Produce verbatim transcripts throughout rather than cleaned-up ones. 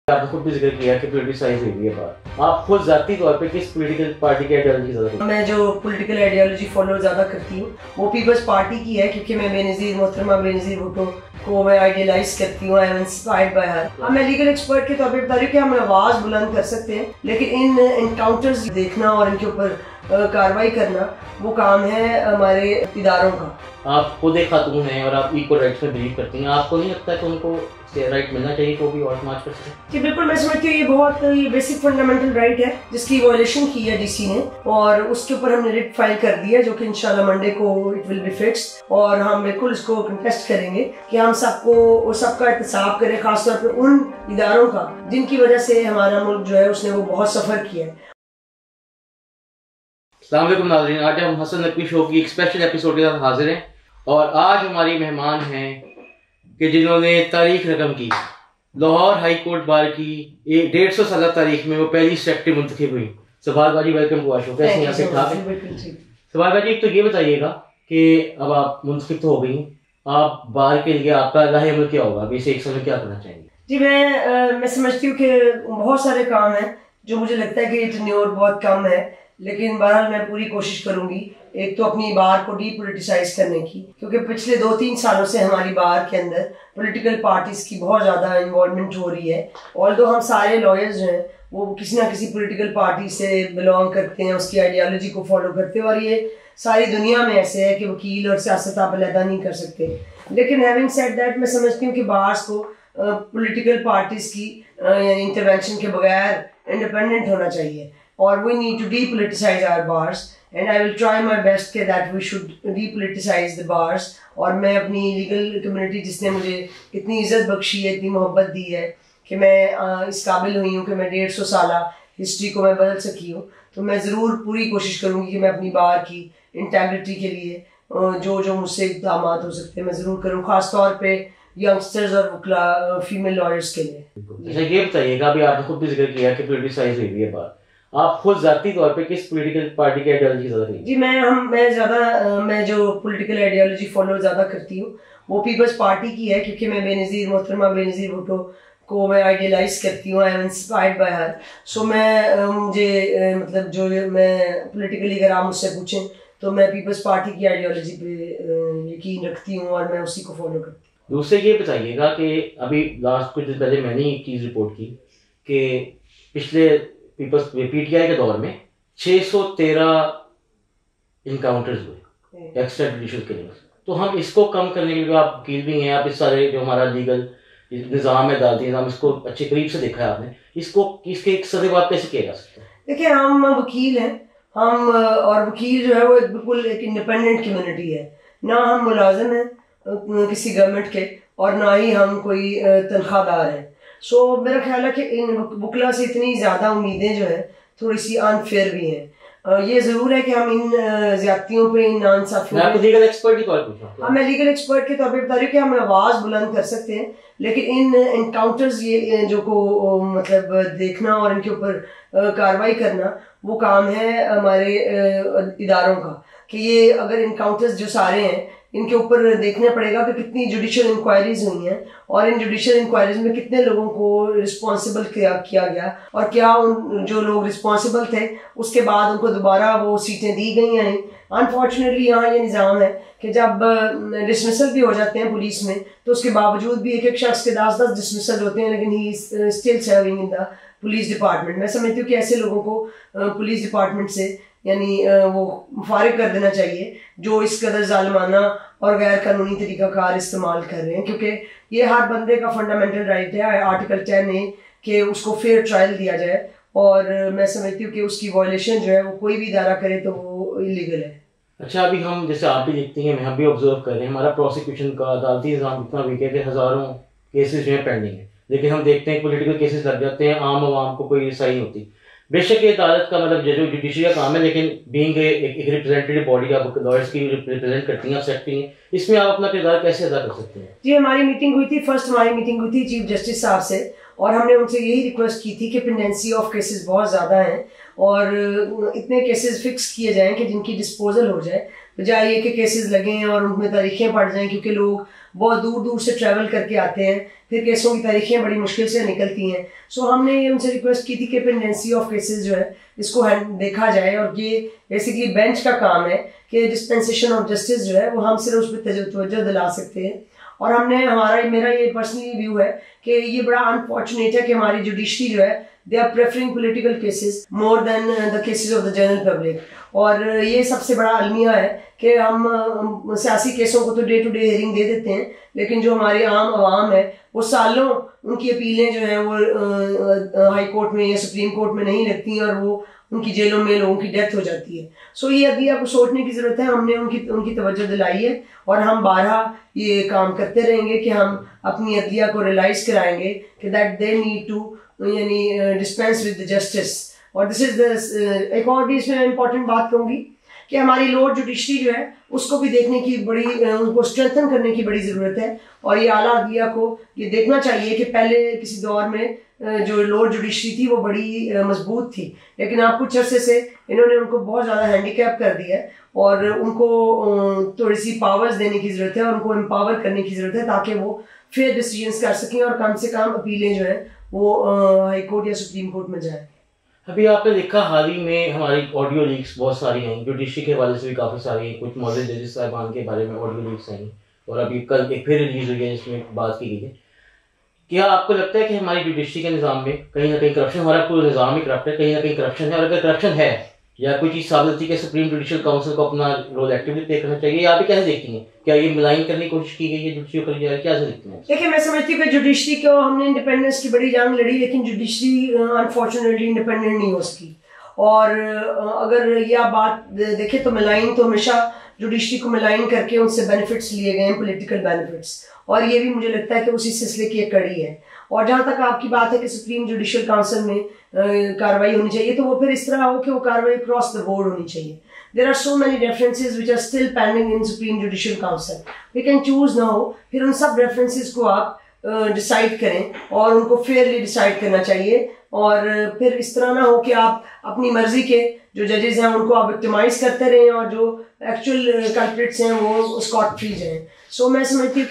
आपने खुद भी जिक्र किया कि पॉलिटिसाइज हुई है बात। आप खुद जाती तौर पे किस पॉलिटिकल पार्टी की आइडियोलॉजी ज़्यादा? मैं जो पॉलिटिकल आइडियोलॉजी फॉलो ज़्यादा करती हूँ वो पीपल्स पार्टी की है, क्योंकि मैं बेनज़ीर मोहतरमा बेनज़ीर भुट्टो को मैं आइडियलाइज करती हूँ। I am inspired by her. अब मैं लीगल एक्सपर्ट के तौर पे बता रही हूँ कि हम आवाज़ बुलंद कर सकते हैं, लेकिन इन इनकाउंटर्स देखना और इनके ऊपर कार्रवाई करना वो काम है हमारे इदारों का। आप खुद एक खातून हैं और आप इक्वल राइट्स में बिलीव करती हैं, आपको नहीं लगता कि उनको राइट मिलना चाहिए को भी और मार्च कर सके? जी बिल्कुल, मैं समझती हूँ ये बहुत ये बेसिक फंडामेंटल राइट है जिसकी वॉयलेशन की है डीसी ने, और उसके ऊपर हमने रिट फाइल कर दिया जो कि इंशाल्लाह मंडे को इट विल बी फिक्स्ड, और हम बिल्कुल इसको कंटेस्ट करेंगे कि हम सबको सबका एहतसाब करें, खासतौर पर उन इदारों का जिनकी वजह से हमारा मुल्क जो है उसने वो बहुत सफ़र किया है। अस्सलाम वालेकुम नाज़रीन, आज हम हसन नकवी शो की एक स्पेशल एपिसोड के साथ हाजिर हैं और आज हमारी मेहमान हैं कि जिन्होंने तारीख रकम की। लाहौर हाई कोर्ट बार की एक डेढ़ सौ साल तारीख में वो पहली सेक्रेटरी मुंतखब हुई। सबाल बाजी, वेलकम टू आवर शो। कैसे हैं? सबाल बाजी, एक तो ये बताइएगा कि अब आप मुंतखब तो हो गई, आप बार के लिए आपका राह अमल क्या होगा? अभी से एक समय क्या करना चाहेंगे? जी मैं आ, मैं समझती हूँ कि बहुत सारे काम हैं जो मुझे लगता है कि टेन्योर बहुत कम है, लेकिन बहरहाल मैं पूरी कोशिश करूंगी एक तो अपनी बार को डीपोलिटिसाइज करने की, क्योंकि पिछले दो तीन सालों से हमारी बार के अंदर पॉलिटिकल पार्टीज की बहुत ज़्यादा इन्वॉल्वमेंट हो रही है। ऑल्दो हम सारे लॉयर्स जो हैं वो किसी ना किसी पॉलिटिकल पार्टी से बिलोंग करते हैं, उसकी आइडियोलॉजी को फॉलो करते हैं, और ये सारी दुनिया में ऐसे है कि वकील और सियासत आप अलहदा नहीं कर सकते। लेकिन हैविंग सेड दैट, मैं समझती हूँ कि बार्स को पॉलिटिकल पार्टीज की इंटरवेंशन के बगैर इंडिपेंडेंट होना चाहिए, और we need to depoliticize our bars and I will try my best के that we should depoliticize the bars। और मैं अपनी लीगल कम्युनिटी जिसने मुझे इतनी इज़्ज़त बख्शी है, इतनी मोहब्बत दी है कि मैं इस काबिल हुई हूँ कि मैं डेढ़ सौ साल हिस्ट्री को मैं बदल सकी हूँ, तो मैं ज़रूर पूरी कोशिश करूँगी कि मैं अपनी बार की इंटेग्रिटी के लिए जो जो मुझसे इक़दाम हो सकते हैं मैं ज़रूर करूँ, ख़ास तौर पे यंगस्टर्स और फीमेल लॉयर्स के लिए। अच्छा ये बताइएगा, अभी आपने खुद भी जिक्र किया कि पॉलिटिसाइज हुई है बात, आप खुद जाती तौर पे किस पॉलिटिकल पार्टी की आइडियोलॉजी ज़्यादा करेंगे? जी मैं हम मैं ज़्यादा मैं जो पॉलिटिकल आइडियोलॉजी फॉलो ज़्यादा करती हूँ वो पीपल्स पार्टी की है, क्योंकि मैं बेनज़ीर मोहतरमा बेनज़ीर भुट्टो को मैं आइडियलाइज करती हूँ। I am inspired by her. So मैं मुझे मतलब जो मैं पॉलिटिकली अगर आप मुझसे पूछें तो मैं पीपल्स पार्टी की आइडियोलॉजी पे यकीन रखती हूँ और मैं उसी को फॉलो करती हूँ। दूसरे ये बताइएगा कि अभी लास्ट कुछ दिन पहले मैंने एक चीज़ रिपोर्ट की कि पिछले पीपल्स पीटीआई के दौर में छह सौ तेरह इनकाउंटर्स हुए, एक्स्ट्रा जुडिशियल किलिंग्स। तो हम इसको कम करने के लिए, आप वकील भी हैं, आप इस सारे जो हमारा लीगल निज़ाम है, अदालती निज़ाम, इसको अच्छे करीब से देखा है आपने, इसको इसके एक सदेबाद कैसे किया जा सकता है? देखिए हम वकील हैं, हम और वकील जो है वो बिल्कुल एक इंडिपेंडेंट कम्युनिटी है, ना हम मुलाजिम हैं किसी गवर्नमेंट के और ना ही हम कोई तनख्वाहदार हैं। सो so, मेरा ख्याल है कि इन वकला से इतनी ज़्यादा उम्मीदें जो है थोड़ी सी अनफेयर भी हैं। ये ज़रूर है कि हम इन ज़्यादतियों पे, इन नाइंसाफियों पे, लीगल एक्सपर्ट की तौर पे हाँ मैं लीगल एक्सपर्ट के तौर पे बता रही हूँ कि हम आवाज़ बुलंद कर सकते हैं, लेकिन इन इनकाउंटर्स ये जो को मतलब देखना और इनके ऊपर कार्रवाई करना वो काम है हमारे इदारों का, कि ये अगर इनकाउंटर्स जो सारे हैं इनके ऊपर देखना पड़ेगा कि कितनी जुडिशियल इंक्वायरीज हुई हैं और इन जुडिशियल इंक्वायरीज में कितने लोगों को रिस्पॉन्सिबल किया किया गया, और क्या उन जो लोग रिस्पॉन्सिबल थे उसके बाद उनको दोबारा वो सीटें दी गई या नहीं। अनफॉर्चुनेटली यहाँ ये निज़ाम है कि जब डिसमिसल भी हो जाते हैं पुलिस में तो उसके बावजूद भी एक एक शख्स के दस दस डिसमिसल होते हैं, लेकिन he still serving in the police department. मैं समझती हूँ कि ऐसे लोगों को पुलिस डिपार्टमेंट से यानी वो फारिग कर देना चाहिए जो इस कदर जालिमाना और गैर कानूनी तरीक़ाकार इस्तेमाल कर रहे हैं, क्योंकि ये हर बंदे का फंडामेंटल राइट है आर्टिकल टेन ए कि उसको फेयर ट्रायल दिया जाए, और मैं समझती हूँ कि उसकी वायलेशन जो है वो कोई भी इदारा करे तो वो इलीगल है। अच्छा अभी हम जैसे आप भी देखते हैं, हम भी ऑब्जर्व कर रहे हैं, हमारा प्रोसिक्यूशन का अदालती निज़ाम इतना वीक है कि हज़ारों केसेस जो है पेंडिंग है, लेकिन हम देखते हैं पॉलिटिकल केसेस लग जाते हैं, आम आवाम को कोई सही नहीं होती। बेशक ये अदालत का मतलब जो जुडिशरी का काम है, लेकिन बीइंग एक रिप्रेजेंटेटिव बॉडी आप लॉयर्स की रिप्रेजेंट करती हैं, आप सेक्रेटरी हैं, इसमें आप अपना किरदार कैसे अदा कर सकते हैं? जी हमारी मीटिंग हुई थी, फर्स्ट हमारी मीटिंग हुई थी चीफ जस्टिस साहब से, और हमने उनसे यही रिक्वेस्ट की थी कि पेंडेंसी ऑफ केसेस बहुत ज़्यादा हैं और इतने केसेस फिक्स किए जाएँ कि जिनकी डिस्पोजल हो जाए, बजाय ये कि केसेस लगें और उनमें तारीखें पड़ जाएँ, क्योंकि लोग बहुत दूर दूर से ट्रैवल करके आते हैं, फिर केसों की तारीखें बड़ी मुश्किल से निकलती हैं। सो हमने ये उनसे रिक्वेस्ट की थी कि पेंडेंसी ऑफ केसेस जो है इसको देखा जाए, और ये बेसिकली बेंच का काम है कि डिस्पेंसेशन ऑफ जस्टिस जो है वो हम सिर्फ उस पर तवज्जो दिला सकते हैं। और हमने हमारा मेरा ये पर्सनली व्यू है कि ये बड़ा अनफॉर्चुनेट है कि हमारी जुडिशरी जो है they are preferring political cases more than the cases of the general public. और ये सबसे बड़ा अलमिया है कि हम सियासी केसों को तो डे टू डे हियरिंग दे देते हैं, लेकिन जो हमारी आम आवाम है वो सालों उनकी अपीलें जो हैं वो हाई कोर्ट में या सुप्रीम कोर्ट में नहीं लगती और वो उनकी जेलों में लोगों की डेथ हो जाती है। सो ये अदलिया को सोचने की ज़रूरत है। हमने उनकी उनकी तवज्जो दिलाई है और हम बारहा ये काम करते रहेंगे कि हम अपनी अदलिया को रियलाइज़ कराएंगे कि दैट दे नीड टू यानी डिस्पेंस विद जस्टिस। और दिस इज द एक और भी इसमें इम्पॉर्टेंट बात कहूँगी कि हमारी लोअर जुडिशरी जो है उसको भी देखने की बड़ी, उनको स्ट्रेंथन करने की बड़ी ज़रूरत है। और ये आला अदलिया को ये देखना चाहिए कि पहले किसी दौर में जो लोअर जुडिशरी थी वो बड़ी मजबूत थी, लेकिन आप कुछ अरसे से इन्होंने उनको बहुत ज़्यादा हैंडीकैप कर दिया है और उनको थोड़ी सी पावर्स देने की ज़रूरत है और उनको एम्पावर करने की ज़रूरत है ताकि वो फेयर डिसीजंस कर सकें और कम से कम अपीलें जो है वो हाई कोर्ट या सुप्रीम कोर्ट में जाए। अभी आपने देखा हाल ही में हमारी ऑडियो लीक्स बहुत सारी हैं, जुडिशरी के हवाले से भी काफ़ी सारी हैं, कुछ मौजूद जजेस साहिबान के बारे में ऑडियो लीक्स आई और अभी कल एक फिर रिलीज हुई है जिसमें बात की गई है। क्या आपको लगता है कि हमारी जुडिशरी के निज़ाम में कहीं ना कहीं करप्शन, हमारा पूरा निज़ाम ही करप्ट है, कहीं ना कहीं करप्शन है? और अगर करप्शन है या कोई चीज़ साबित होती है कि सुप्रीम जुडिशियल काउंसिल को अपना रोल एक्टिवली प्ले करना चाहिए, या आप कैसे देखती हैं? क्या ये मिलाइन करने की कोशिश की गई है जुडिशरी को, या क्या देखती हैं? देखिए, मैं समझती हूँ कि जुडिशरी को हमने इंडिपेंडेंस की बड़ी जंग लड़ी, लेकिन जुडिशरी अनफॉर्चुनेटली इंडिपेंडेंट नहीं हो सकी। और अगर ये आप बात देखें तो मिलाइन तो हमेशा जुडिशरी को मिलाइन करके उनसे बेनिफिट्स लिए गए हैं, पॉलिटिकल बेनिफिट्स, और ये भी मुझे लगता है कि उसी सिलसिले की एक कड़ी है। और जहाँ तक आपकी बात है कि सुप्रीम जुडिशियल काउंसिल में कार्रवाई होनी चाहिए, तो वो फिर इस तरह हो कि वो कार्रवाई क्रॉस द बोर्ड होनी चाहिए। There are so many references which are still pending in supreme judicial council, we can choose now. फिर उन सब रेफरेंसेस को आप डिसाइड uh, करें और उनको फेयरली डिसाइड करना चाहिए। और फिर इस तरह ना हो कि आप अपनी मर्जी के जो जजेस हैं उनको आप विक्टिमाइज करते रहें और जो एक्चुअल कल्प्रिट्स हैं वो स्कॉट फ्री जाएं। सो मैं समझती हूँ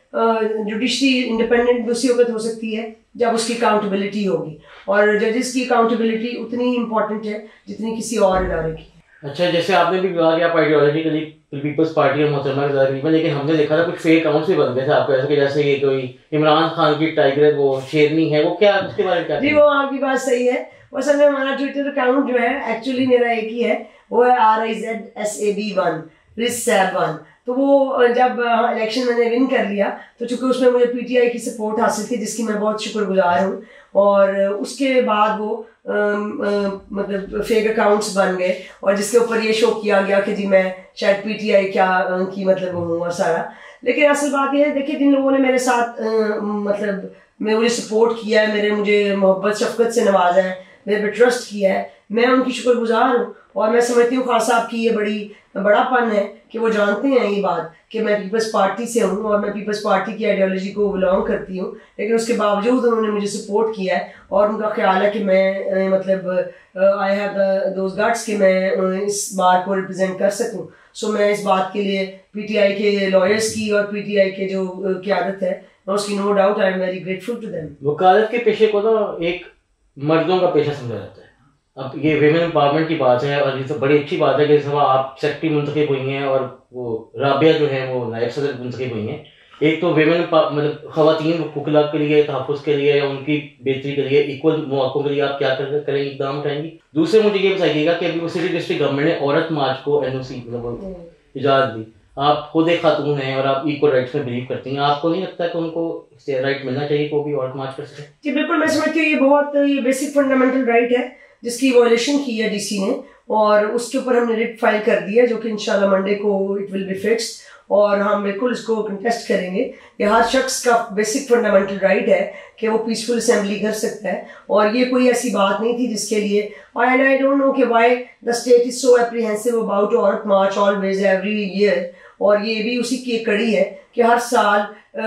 कि जुडिशरी इंडिपेंडेंट उसी वक्त हो सकती है जब उसकी अकाउंटेबिलिटी होगी, और जजेस की अकाउंटेबिलिटी उतनी ही इम्पोर्टेंट है जितनी किसी और इदारे की। अच्छा, जैसे आपने भी कहा कि आप आइडियोलॉजिकली पीपल्स पार्टी और मोहतरमा के ज़्यादा, लेकिन हमने देखा था कुछ फेक अकाउंट्स भी बन गए थे आपको, ऐसे कि जैसे ये कोई इमरान खान की टाइगर वो शेरनी है, वो क्या उसके बारे में क्या? जी, वो आपकी बात सही है। वो समय हमारा ट्विटर अकाउंट जो है एक्चुअली मेरा एक ही है, वो है R I Z S A B one रिस सैब वन। तो वो जब इलेक्शन मैंने विन कर लिया तो चूंकि उसमें मुझे पीटीआई की सपोर्ट हासिल थी जिसकी मैं बहुत शुक्रगुजार हूँ, और उसके बाद वो आ, आ, मतलब फेक अकाउंट्स बन गए और जिसके ऊपर ये शो किया गया कि जी मैं शायद पीटीआई क्या की मतलब हूँ और सारा। लेकिन असल बात यह है, देखिए, जिन लोगों ने मेरे साथ आ, मतलब मैं मुझे सपोर्ट किया है, मेरे मुझे मोहब्बत शफकत से नवाजा है, मेरे पे ट्रस्ट किया है, मैं उनकी शुक्रगुजार हूँ। और मैं समझती हूँ खान साहब की ये बड़ी बड़ापन है कि वो जानते हैं ये बात कि मैं पीपल्स पार्टी से हूँ और मैं पीपल्स पार्टी की आइडियोलॉजी को बिलोंग करती हूँ, लेकिन उसके बावजूद उन्होंने मुझे सपोर्ट किया है और उनका ख्याल है कि मैं मतलब आई हैव दोज गट्स कि मैं इस बार को रिप्रेजेंट कर सकूँ। सो मैं इस बात के लिए पीटीआई के लॉयर्स की और पीटीआई के जो क़यादत है उसकी no doubt I am very grateful to them. वकालत के पेशे को ना एक मर्दों का पेशा समझा जाता है। अब ये वेमेन एम्पावरमेंट की बात है और ये तो बड़ी अच्छी बात है कि इस दफ़ा आप सेक्रेटरी मुंतखब हुई हैं और वो राबिया जो है वो नायब सदर मुंतखब हुई हैं। एक तो वेमेन मतलब ख़वातीन वकला के लिए, तहफ़्फ़ुज़ के लिए या उनकी बेहतरी के लिए, इक्वल मौक़ों के लिए आप क्या कर करेंगे, इक़दाम उठाएंगी? दूसरे मुझे ये बताइएगा कि अभी वो सिटी डिस्ट्रिक्ट गवर्नमेंट ने औरत मार्च को एन ओ सी मतलब इजाज़त दी, आप खुद एक खातून हैं और आप इक्वल राइट्स में बिलीव करती हैं, आपको नहीं लगता कि उनको राइट मिलना चाहिए को भी औरत मार्च कर सके? जी बिल्कुल, मैं समझती हूँ ये बहुत ये बेसिक फंडामेंटल राइट है जिसकी वॉयलेशन की है डीसी ने, और उसके ऊपर हमने रिट फाइल कर दिया जो कि इंशाल्लाह मंडे को इट विल बी फिक्स्ड, और हम बिल्कुल इसको कंटेस्ट करेंगे। ये हर शख्स का बेसिक फंडामेंटल राइट है कि वो पीसफुल असेंबली कर सकता है, और ये कोई ऐसी बात नहीं थी जिसके लिए एंड आई डोंट नो कि why the state is so apprehensive about औरत मार्च ऑलवेज एवरी ईयर। और ये भी उसी की एक कड़ी है कि हर साल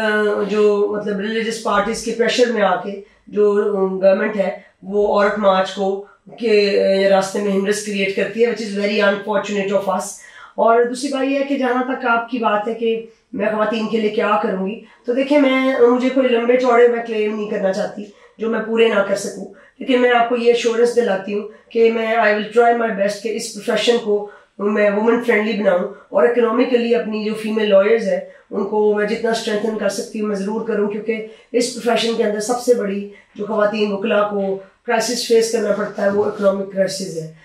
जो मतलब रिलीजियस पार्टीज के प्रेशर में आके जो गवर्नमेंट है वो औरत मार्च को के रास्ते में हिंड्रेंस क्रिएट करती है, which is very unfortunate of us. और दूसरी बात यह है कि जहाँ तक आपकी बात है कि मैं ख़वातीन के लिए क्या करूँगी, तो देखिए मैं मुझे कोई लंबे चौड़े मैं क्लेम नहीं करना चाहती जो मैं पूरे ना कर सकूँ, लेकिन मैं आपको ये एश्योरेंस दिलाती हूँ कि मैं I will try my best कि इस प्रोफेशन को मैं वुमेन फ्रेंडली बनाऊँ और इकोनॉमिकली अपनी जो फीमेल लॉयर्स हैं उनको मैं जितना स्ट्रेंथन कर सकती हूँ मैं ज़रूर करूँ, क्योंकि इस प्रोफेशन के अंदर सबसे बड़ी जो ख़वातीन वकला को क्राइसिस फेस करना पड़ता है वो इकोनॉमिक क्राइसिस है।